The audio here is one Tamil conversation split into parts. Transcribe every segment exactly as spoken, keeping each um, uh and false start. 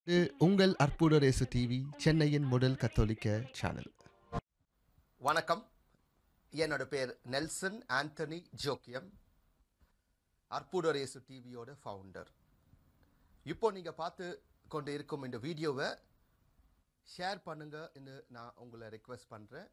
இது உங்கள் அற்புத ரேசு டிவி சென்னையின் முதல் கத்தோலிக்க சேனல். வணக்கம். என்னோட பேர் நெல்சன் ஆண்டனி ஜோக்கியம், அற்புத ரேசு டிவியோட ஃபவுண்டர். இப்போ நீங்கள் பார்த்து கொண்டு இருக்கும் இந்த வீடியோவை ஷேர் பண்ணுங்கன்னு நான் உங்களை ரெக்வெஸ்ட் பண்ணுறேன்.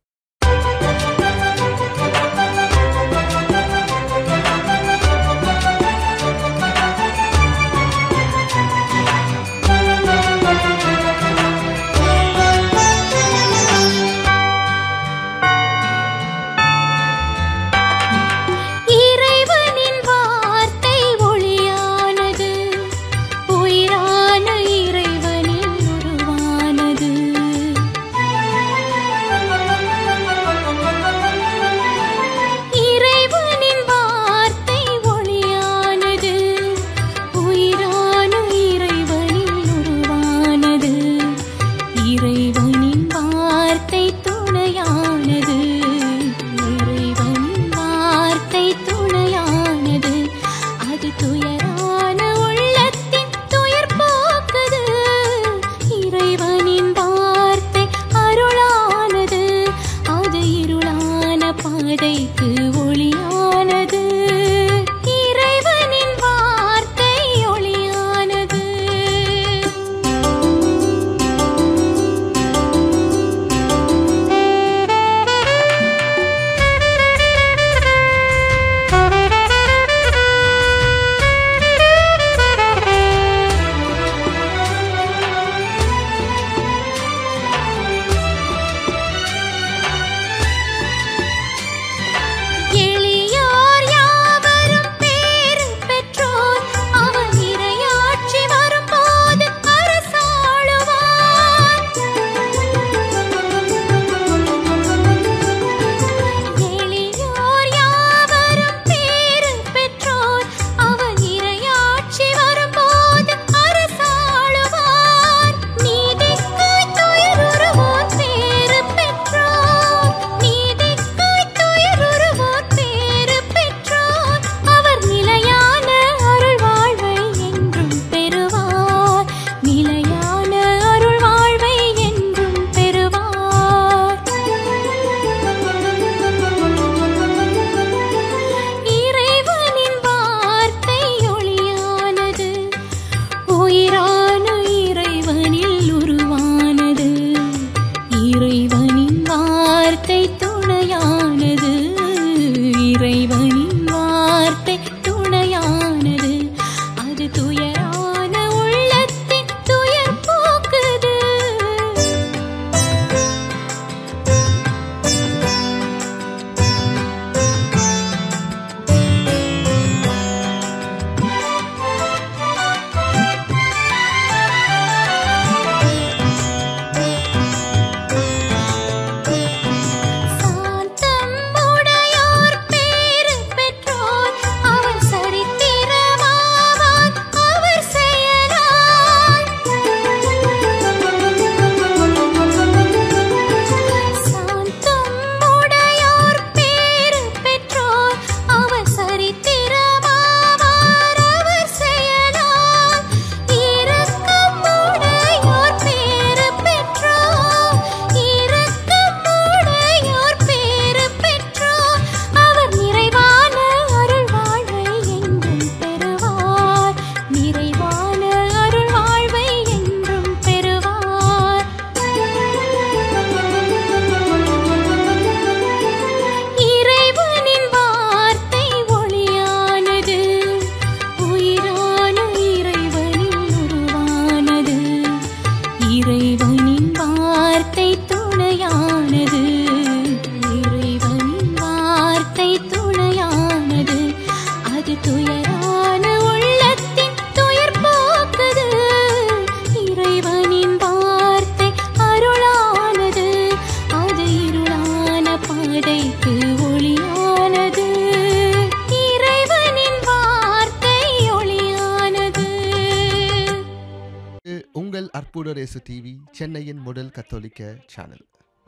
உங்கள் அற்புத ரேசு டிவி சென்னையின் முதல் கத்தோலிக்க சேனல்.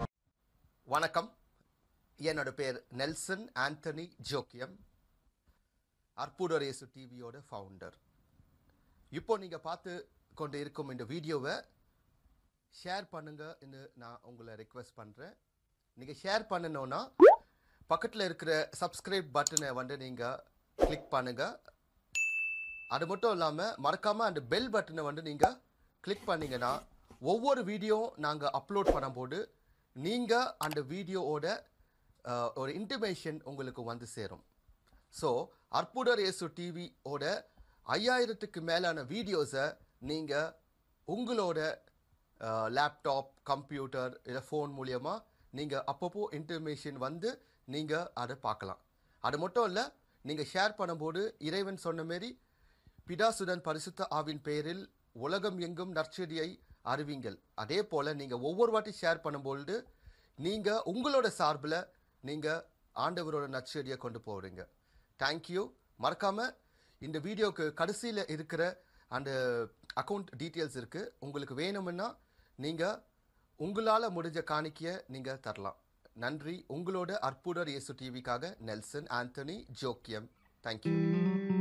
வணக்கம். என்னோட பேர் நெல்சன் ஆண்டனி ஜோக்கியம், அற்புத ரேசு டிவியோட ஃபவுண்டர். இப்போ நீங்கள் பார்த்து கொண்டு இருக்கும் இந்த வீடியோவை ஷேர் பண்ணுங்கன்னு நான் உங்களை ரெக்வெஸ்ட் பண்ணுறேன். நீங்கள் ஷேர் பண்ணணுன்னா பக்கத்தில் இருக்கிற சப்ஸ்கிரைப் பட்டனை வந்து நீங்கள் கிளிக் பண்ணுங்கள். அது மட்டும் இல்லாமல் மறக்காமல் அந்த பெல் பட்டனை வந்து நீங்கள் கிளிக் பண்ணிங்கன்னா ஒவ்வொரு வீடியோ நாங்கள் அப்லோட் பண்ணும்போது நீங்கள் அந்த வீடியோவோட ஒரு இன்டிமேஷன் உங்களுக்கு வந்து சேரும். ஸோ அற்புதர் இயேசு டிவியோட ஐயாயிரத்துக்கு மேலான வீடியோஸை நீங்கள் உங்களோட லேப்டாப், கம்ப்யூட்டர் இல்லை ஃபோன் மூலியமாக நீங்கள் அப்பப்போ இன்ஃபர்மேஷன் வந்து நீங்கள் அதை பார்க்கலாம். அது மட்டும் இல்லை, நீங்கள் ஷேர் பண்ணும்போது இறைவன் சொன்ன மாரி பிதாசுடன் பரிசுத்த ஆவின் பெயரில் உலகம் எங்கும் நற்செய்தியை அறிவிங்கள். அதே போல் நீங்கள் ஒவ்வொரு வாட்டி ஷேர் பண்ணும்பொழுது நீங்கள் உங்களோட சார்பில் நீங்கள் ஆண்டவரோட நற்செய்தியை கொண்டு போகிறீங்க. தேங்க்யூ. மறக்காமல் இந்த வீடியோவுக்கு கடைசியில் இருக்கிற அந்த அக்கௌண்ட் டீட்டெயில்ஸ் இருக்குது. உங்களுக்கு வேணும்னா நீங்கள் உங்களால் முடிஞ்ச காணிக்கையை நீங்கள் தரலாம். நன்றி. உங்களோட அற்புதர் இயேசு டிவிக்காக நெல்சன் ஆண்டனி ஜோக்கியம். தேங்க்யூ.